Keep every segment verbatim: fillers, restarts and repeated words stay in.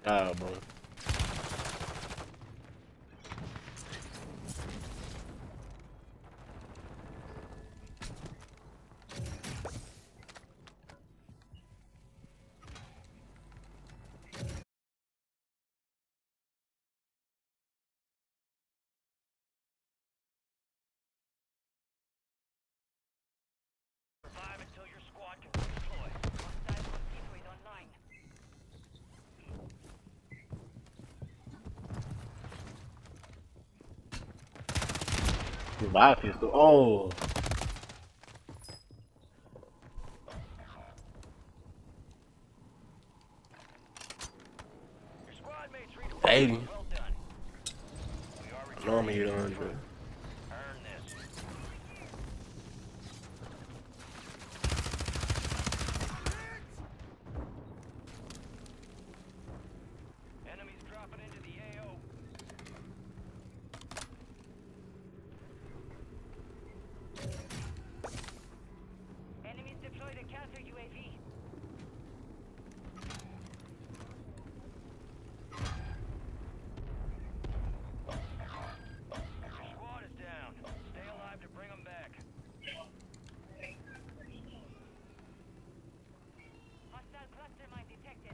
Ah, bro. Survive until your squad can redeploy. Hostile mosquito is online. Revive pistol. Oh. Your squad mates redeployed. eighty. Well done. We are I know I'm returning gonna to get your one hundred. truck. Earn this. Enemies dropping into the A O. Enemies deployed a counter U A V. Your squad is down. Stay alive to bring them back. Hostile cluster mine detected.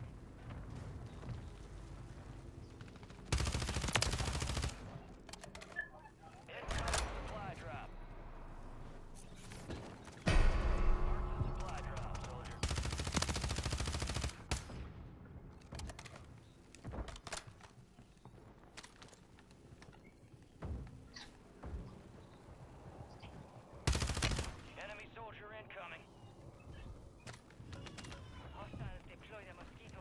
Incoming supply drop. Mark the supply drop, soldier. Enemy soldier incoming. Hostiles deploy the mosquito.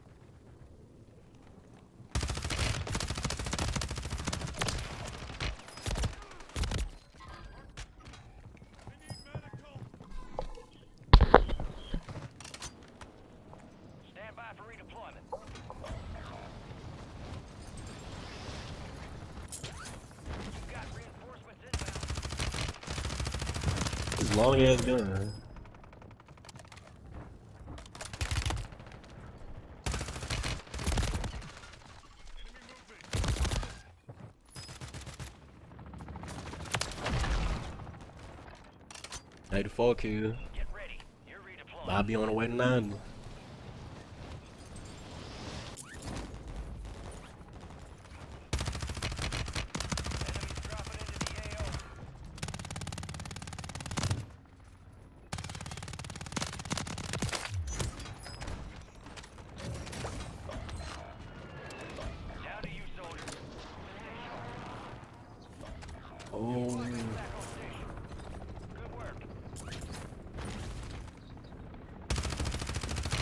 Stand by for redeployment. You've got reinforcements inbound. This long ass gun. eighty-four kill. Get ready. You're redeploying. I'll be on the way to ninety. Enemies dropping into the A O. Down to you, soldier. Stay sharp. Oh. Back on station. Good work.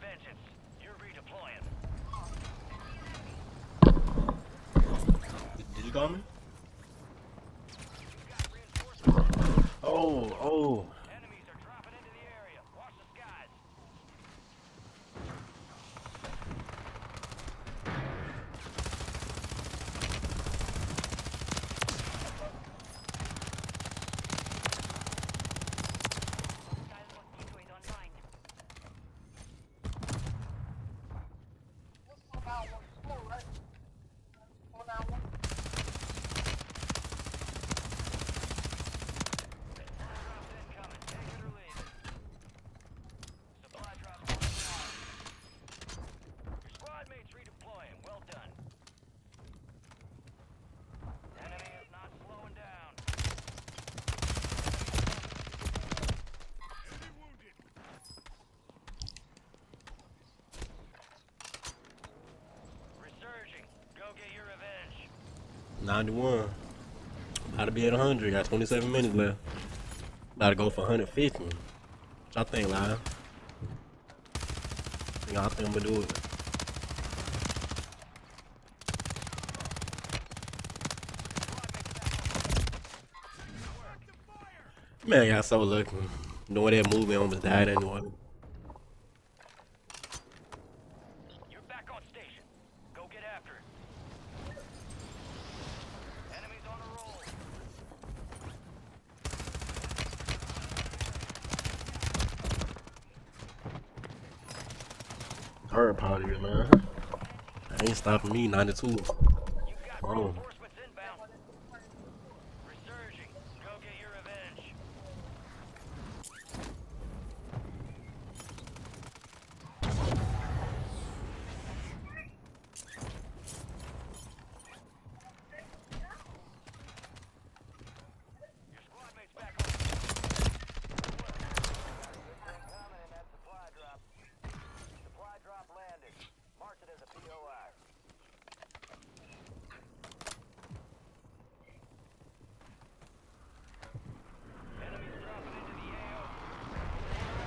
vengeance. You're redeploying. Did, did you call me? You've got reinforcements. Oh, oh. Enemies are dropping into the area. Watch the skies. Hostile mosquito is online. Drops incoming. Take it or leave it. Supply drops on the ground. Your squad mates redeploying. Well done. Enemy is not slowing down. Enemy wounded. Resurging. Go get your revenge. ninety-one. About to be at one hundred. Got twenty-seven minutes left. About to go for one hundred fifty. What y'all think, live? Y'all think I'm gonna do it? Man, I got so lucky. Knowing that movie almost died anyway. You're back on station. Go get after it. Enemies on a roll. Hard part of it, man. I ain't stopping me, ninety-two. You've got Oh. reinforcements inbound. Resurging. Go get your revenge. Your squad mate's back on. Incoming in that supply drop. Supply drop landed. Mark it as a P O I. Enemies dropping into the A O.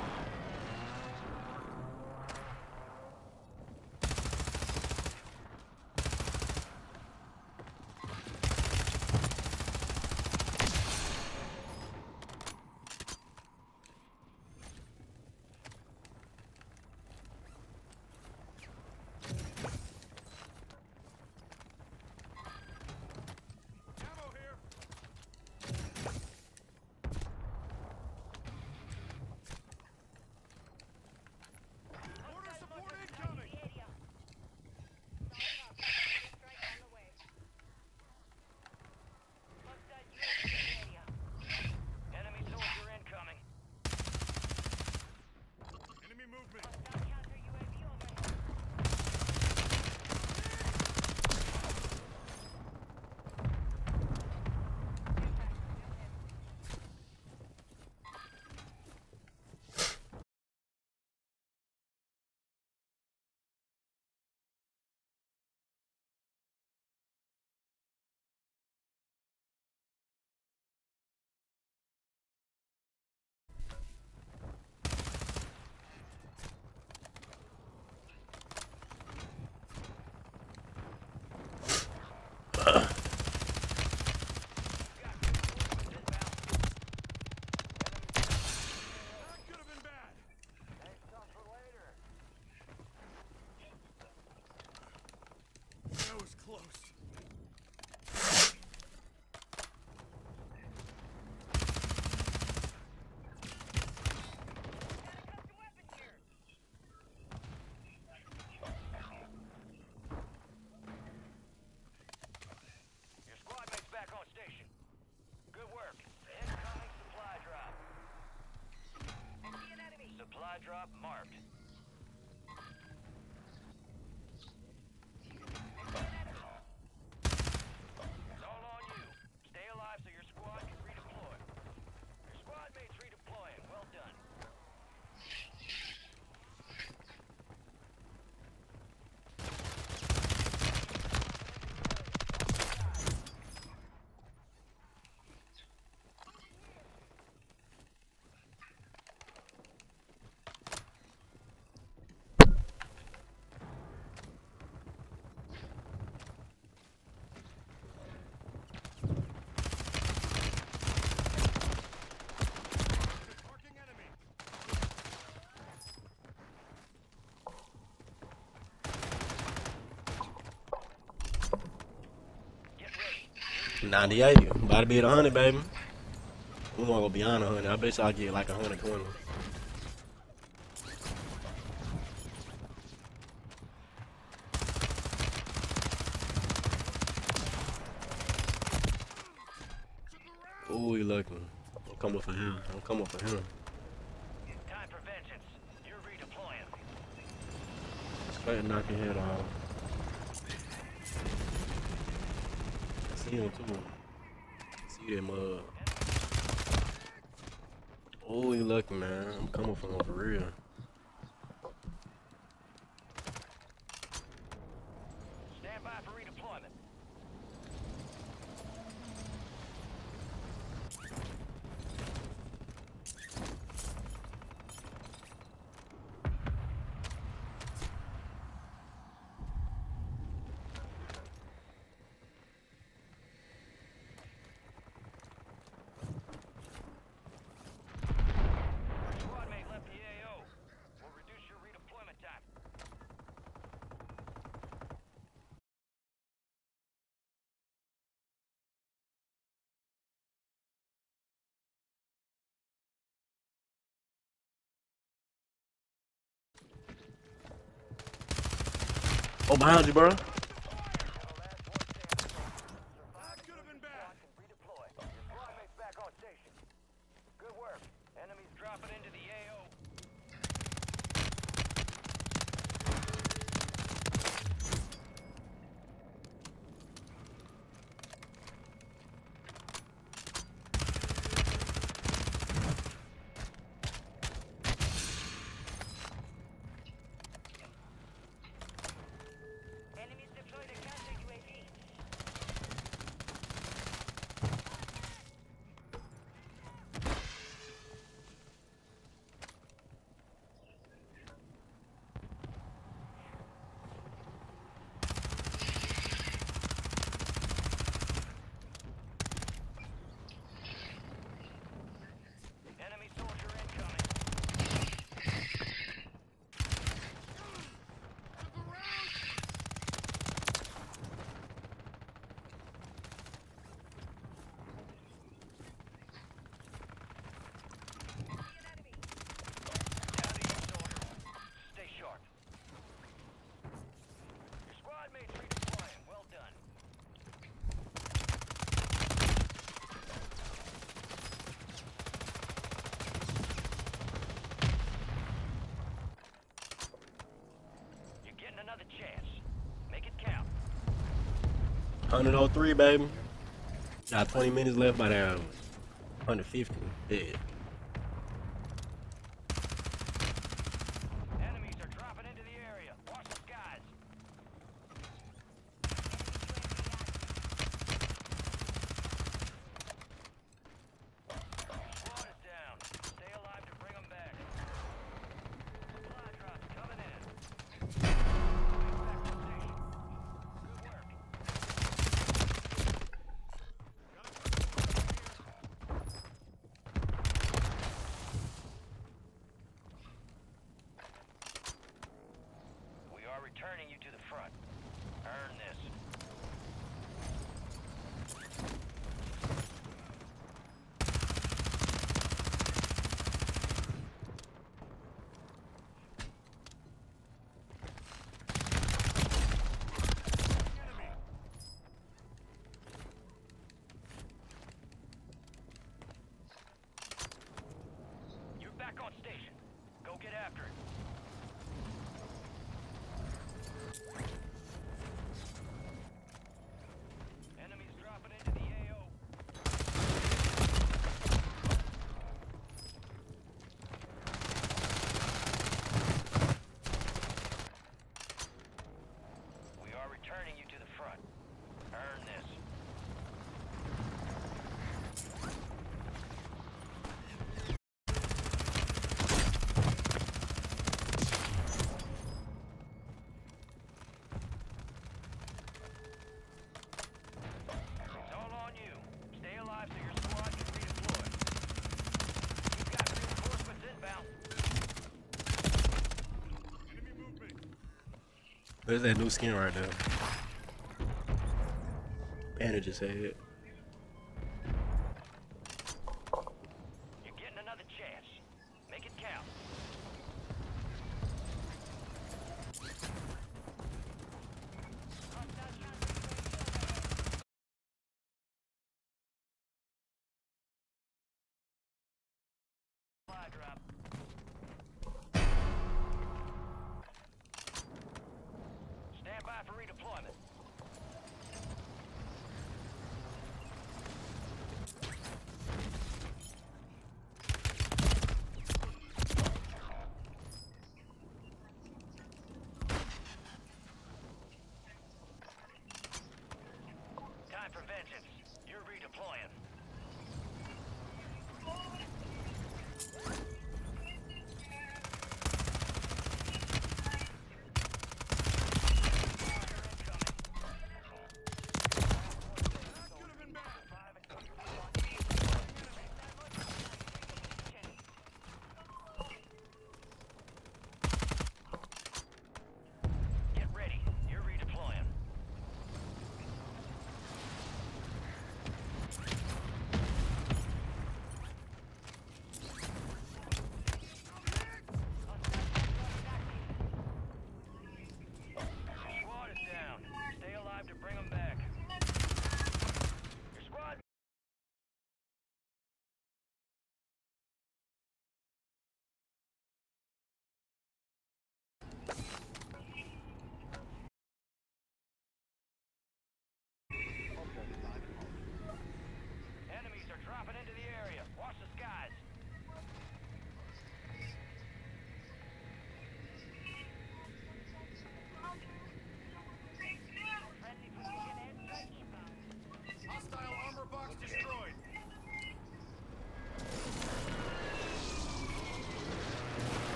Ammo here. Order support incoming. Enemy soldier incoming. Enemy movement. That could have been bad. Save some for later. That was close. Your squad mate's back on station. Good work. Incoming supply drop. Supply drop marked. It's all on you. Stay alive so your squad can redeploy. Your squad mate's redeploying. Well done. ninety-eight. About to be at one hundred, baby. We want to go beyond one hundred. I bet y'all get like one hundred twenty. Ooh, he looking. I'm coming for him. I'm coming for him. Time for vengeance. You're redeploying. Straight knock your head off. I see him too. See that mug. Oh, he lucky, man. I'm coming for him for real. Stand by for redeployment. Squad mate left the A O. We'll reduce your redeployment time. Oh, behind you, bro. That could have been bad. Redeploy. Your squad mate's back on station. Good work. Enemies dropping into the A O. Enemies deployed a counter U A V. Enemy soldier incoming. Down to you, soldier. Stay sharp. Your squad mates redeploying. Well done. You're getting another chance. Make it count. one oh three, baby. Got twenty minutes left by now. one fifty. Dead. Enemies are dropping into the area. Watch the skies. Your squad is down. Stay alive to bring them back. Supply drops coming in. Back to station. Good work. We are returning you to the front. Earn this. You're back on station. Go get after it. Enemies dropping into the A O. We are returning you to the front. Earn this. It's all on you. Stay alive so your squad can redeploy. You've got reinforcements inbound. There's that new skin right there. Bandages head.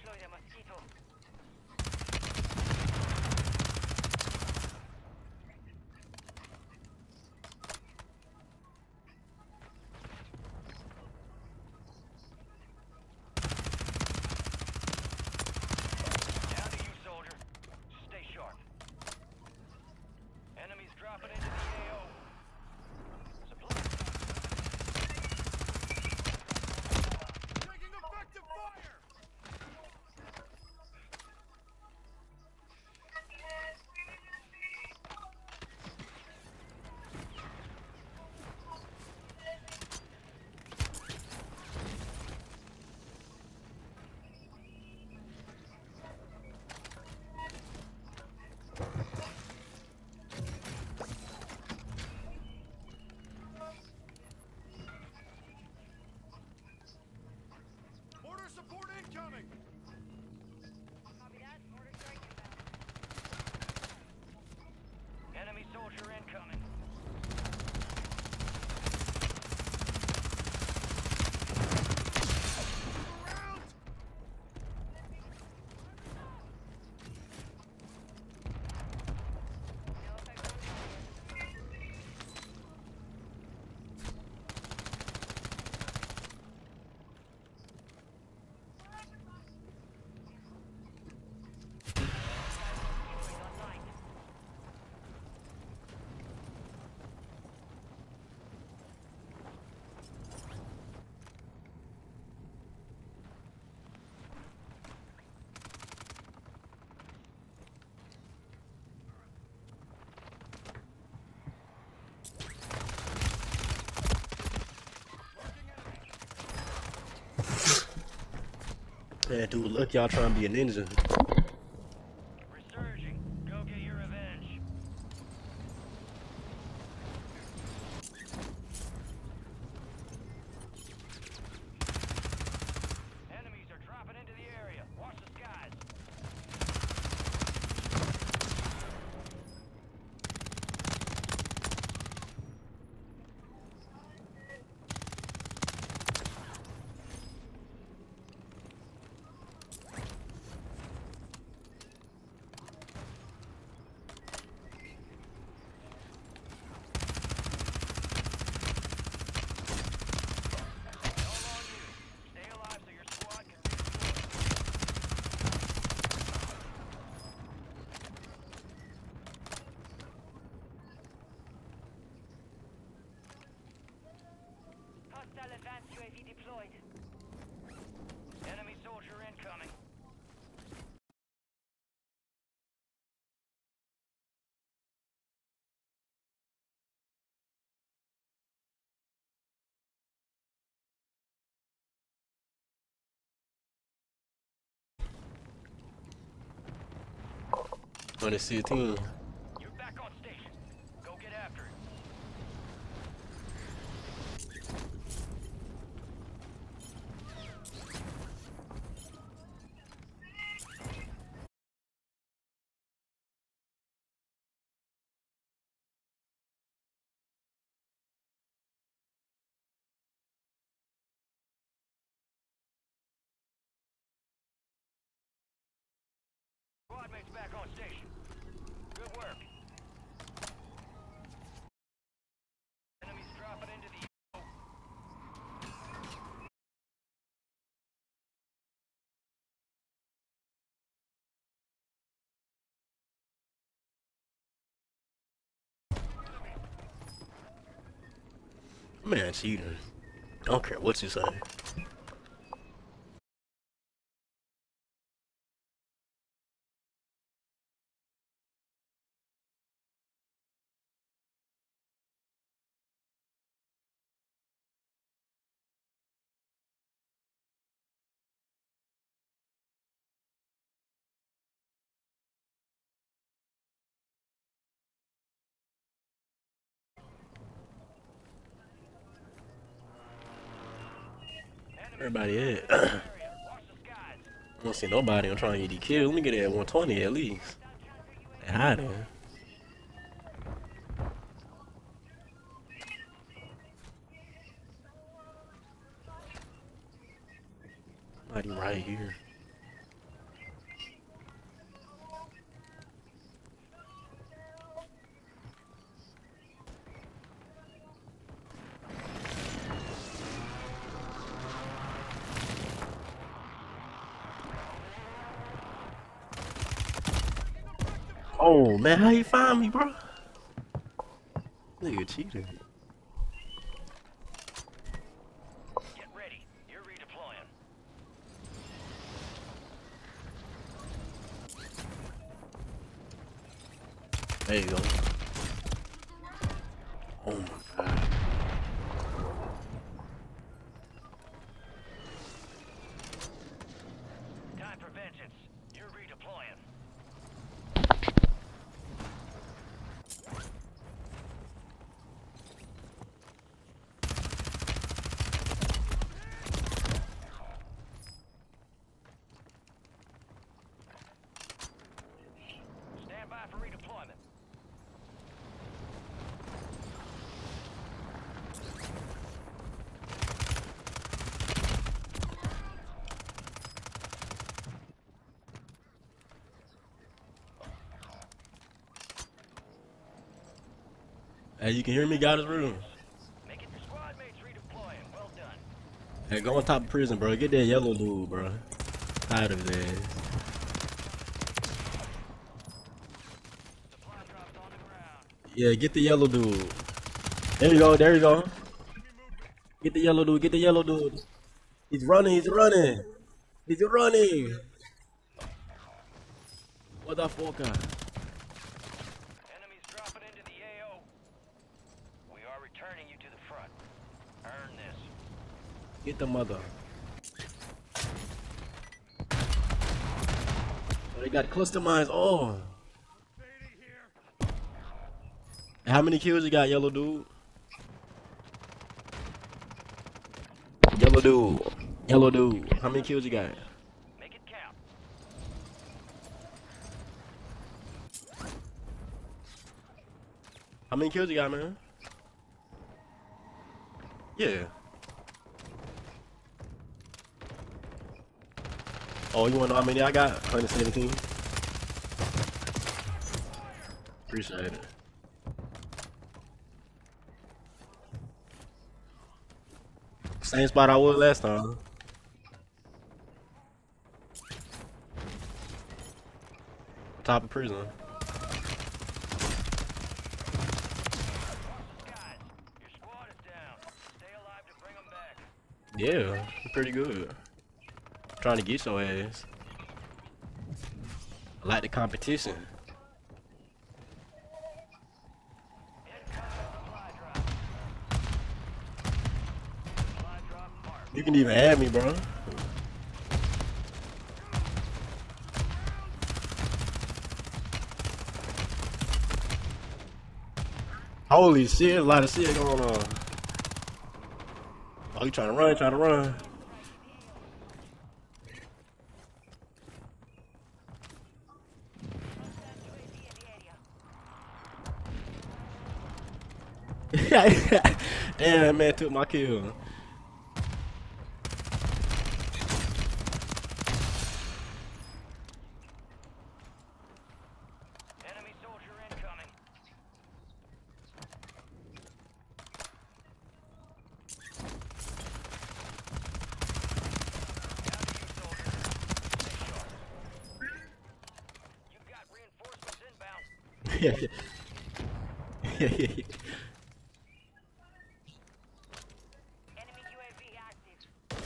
Deploy the mosquito. Down to you, soldier. Stay sharp. Enemies dropping into the A O. Supply. Taking effective fire! Mortar support incoming! Copy that. Mortar strike inbound. Enemy soldier incoming. Around! No effect on target. Deployed online. Yeah, dude, look, y'all trying to be a ninja. Resurging. Go get your revenge. Enemies are dropping into the area. Watch the skies. All on you. Stay alive so your squad can redeploy. Hostile advanced U A V deployed. Enemy soldier incoming. On the sixteen. You're back on station. Go get after it. Squad mates back on station. Good work. Enemies dropping into the A O. Man, cheating. Don't care what you say. Everybody at? I Area. Watch the skies. don't see nobody. I'm trying to get the kill. Let me get it at one twenty at least. They hiding. Somebody right here. Oh man, how you find me, bro? Nigga cheated. Get ready. You're redeploying. There you go. Oh my god. Time for vengeance. You're redeploying. Stand by for redeployment. Hey, you can hear me, got his room. Make it your squad mates redeploying. Well done. Hey, go on top of prison, bro. Get that yellow dude, bro. Tired of his ass. Supply drops on the ground. Yeah, get the yellow dude. There you go, there you go. Get the yellow dude, get the yellow dude. He's running, he's running. He's running. What the fuck? Enemies dropping into the A O. We are returning you to the front. Earn this. Get the mother. Oh, they got cluster mines. Oh. How many kills you got, yellow dude? Yellow dude. Yellow dude. How many kills you got? Make it count. How many kills you got, man? Yeah. Oh, you wanna know how many I got? one hundred seventeen. Appreciate it. Same spot I was last time. Top of prison. Guys, your squad is down. Stay alive to bring them back. Yeah, pretty good. Trying to get your ass. I like the competition. Incoming supply drop. Supply drop marked. You can even add me, bro. Holy shit, a lot of shit going on. Oh, you trying to run, trying to run. Damn, that man took my kill. Enemy soldier incoming. Down to you, soldier. Stay sharp. You've got reinforcements inbound. Enemy U A V active.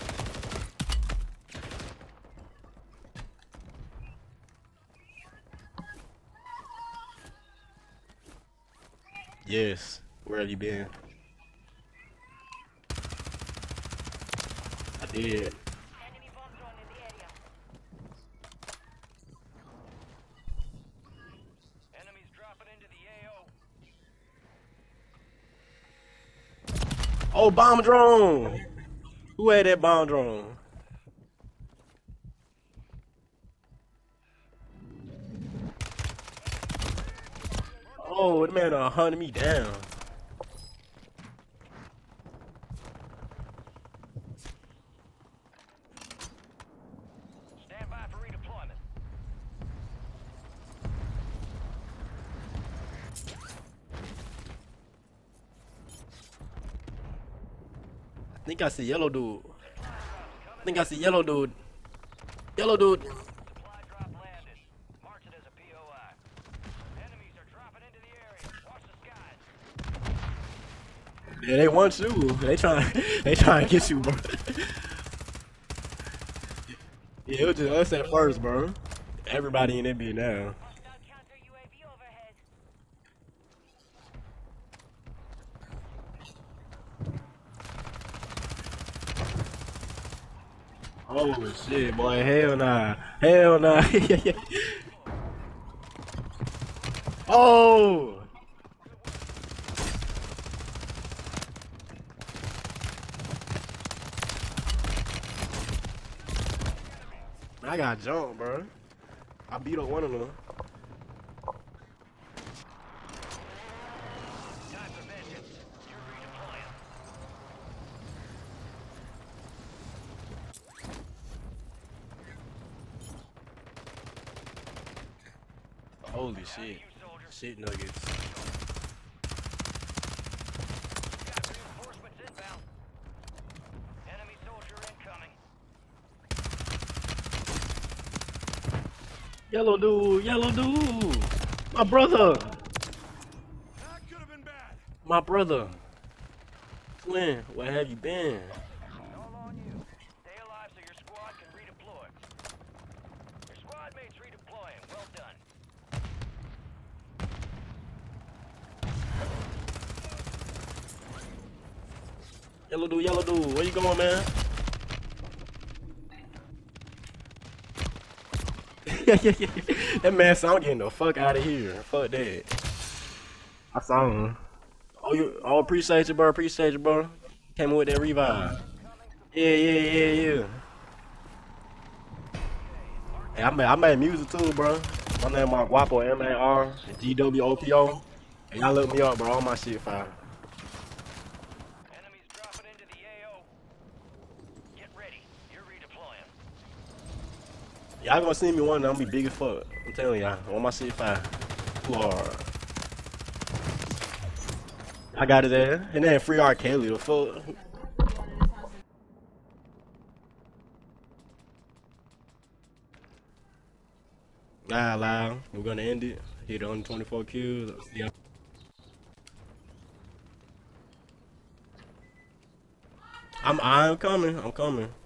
Yes, where have you been? I did. Enemy bomb drone in the area. Enemies dropping into the A O. Oh, bomb drone! Who had that bomb drone? Oh, the man uh, hunted me down. Stand by for redeployment. I think I see yellow dude. I think I see yellow dude. Yellow dude. Supply drop landed. Mark it as a P O I. Yeah, they want you. They trying, they trying to get you, bro. Yeah, it was just us at first, bro. Everybody in N B A now. Hostile counter U A V overhead. Oh shit, boy! Hell nah! Hell nah! Oh! I got jumped, bro. I beat up one of them. Time for vengeance. You're redeploying. Holy Down to shit! you, soldier. Shit nuggets. Got reinforcements inbound. Enemy soldier incoming. Yellow dude, yellow dude, my brother, That could have been bad. my brother. Twin, where have you been? All on you. Stay alive so your squad can redeploy. Your squad mates redeploying. Well done. Yellow dude, yellow dude, where you going, man? That man said, I'm getting the fuck out of here. Fuck that. I saw him. Oh, you, oh, appreciate you, bro. Appreciate you, bro. Came in with that revive. Yeah, yeah, yeah, yeah. Hey, I made, I made music too, bro. My name Mark Wapo, M A R, G W O P O. Hey, y'all look me up, bro. All my shit fire. Enemies dropping into the A O. Get ready. You're redeploying. Y'all gonna see me one day, I'm gonna be big as fuck. I'm telling y'all, all my shit fire. Too hard. I got it there. And then free R. Kelly, the fuck. Nah, loud. We're gonna end it. Hit on twenty-four kills. Yeah. I'm I'm coming. I'm coming.